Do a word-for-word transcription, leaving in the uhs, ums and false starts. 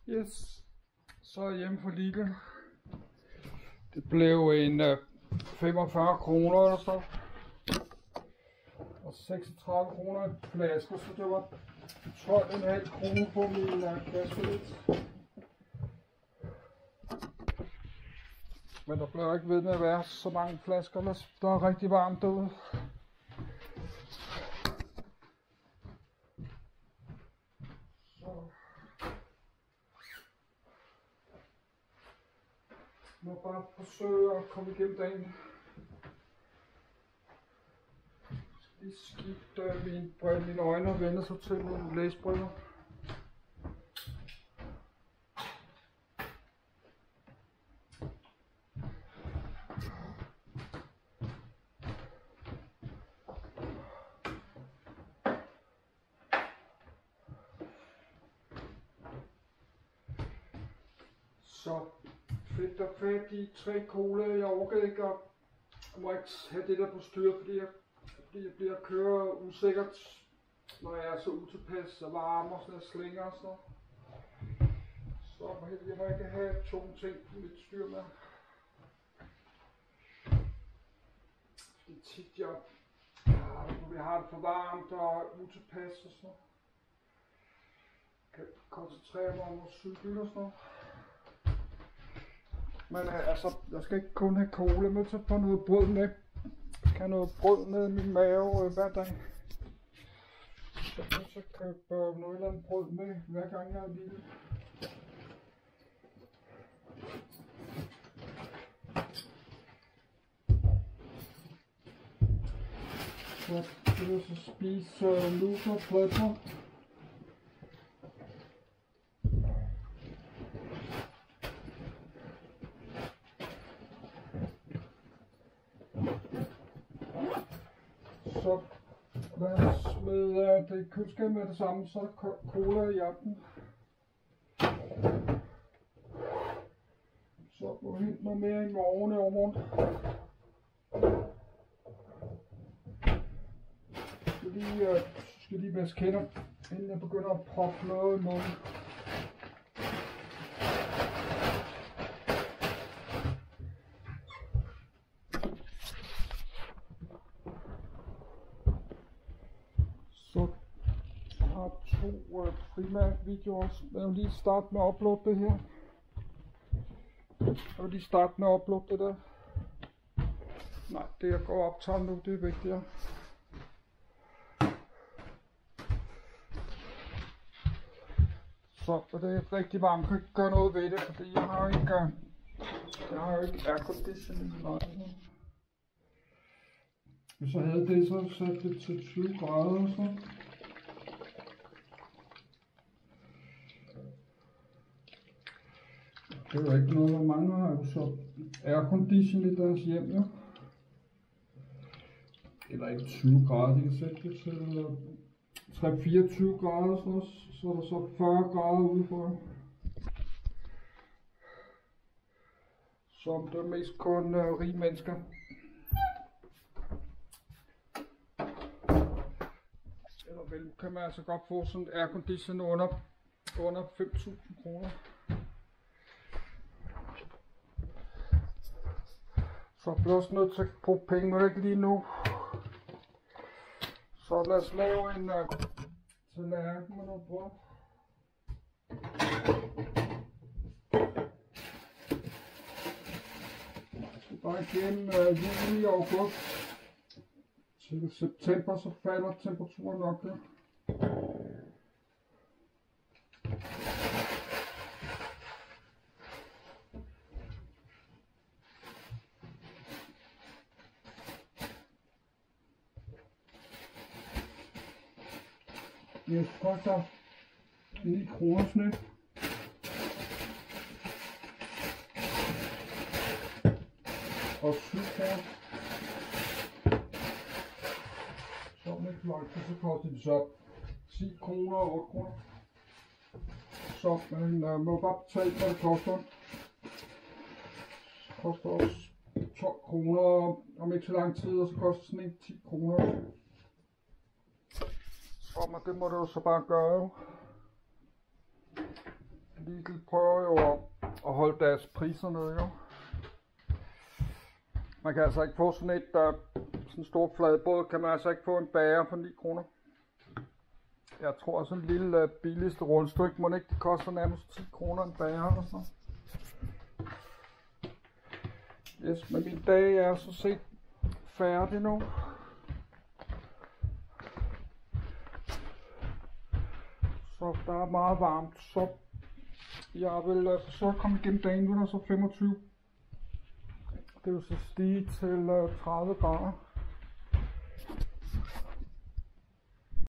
Yes, så er jeg hjemme for Lidl. Det blev en uh, femogfyrre kroner eller så. Og seksogtredive kroner i flasker, så det var tolv komma fem kroner på min uh, kasselet. Men der bliver ikke ved med at være så mange flasker, der er rigtig varmt derude. Jeg må bare forsøge at komme igennem dagen. Jeg skal lige skifte mine, brille, mine øjne og vende sig til mine læsbriller. Så fik der fat i tre cola. Jeg orker ikke at jeg må ikke have det der på styr, fordi jeg, fordi jeg bliver kører usikkert, når jeg er så utilpas og varm og sådan noget slinger og sådan noget. Så jeg må ikke have tunge ting på mit styr med. Fordi tit jeg, jeg har det for varmt og utilpas og sådan noget. Jeg kan koncentrere mig om at cykle og sådan noget. Men altså, jeg skal ikke kun have cola med, så få noget brød med. Jeg skal have noget brød med i min mave øh, hver dag. Så jeg så købe øh, noget eller andet brød med, hver gang jeg er lille. Så skal jeg så spise øh, luser og fladbrød. Så lad os smed det køleskab med det samme, så er der cola i aften. Så må jeg hente noget mere i morgen i overmorgen. Så lige, øh, skal lige vaske hænder, inden jeg begynder at proppe noget i munden. Så jeg har to øh, primært videoer. Jeg vil lige starte med at uploade det her. Jeg vil lige starte med at uploade det der. Nej, det jeg går og optager nu, det er vigtigere. Så det er rigtig varmt, jeg kan ikke gøre noget ved det, fordi jeg har ikke, jeg har ikke airconditioning i lejligheden. Hvis jeg havde det, så satte det til tyve grader og så. Det er jo ikke noget, hvor mange har jo så aircondition i deres hjem, jo. Eller ikke tyve grader, de kan sætte det til tre til fireogtyve grader, så, så er der så fyrre grader udenfor. Så det er mest kun uh, rige mennesker. Eller vel kan man altså godt få sådan en aircondition under, under fem tusind kroner. Så bliver jeg også nødt til at bruge penge med det lige nu. Så lad os lave en uh, tallerken med noget brød. Jeg skal bare igennem uh, juli og august. Til september så falder temperaturen nok der. Det koster ni kroner snit. Og syv kroner. Så med fløjte, så koster det så ti kroner og otte kroner. Så man uh, må bare betale, hvad det koster. Det koster også tolv kroner om ikke så lang tid, og så koster sådan en ti kroner. Så men det må du så bare gøre. Lidl prøver jo at, at holde deres priser nede, jo. Man kan altså ikke få sådan et, der sådan en stor fladbrød, kan man altså ikke få en bager for ni kroner. Jeg tror sådan en lille uh, billigste rundstykke, må ikke, det koster nærmest ti kroner en bager eller sådan. Yes, men min dag er så set færdig nu. Så der er meget varmt, så jeg vil uh, forsøge at komme igennem dagen, nu er der så femogtyve. Det vil så stige til uh, tredive grader.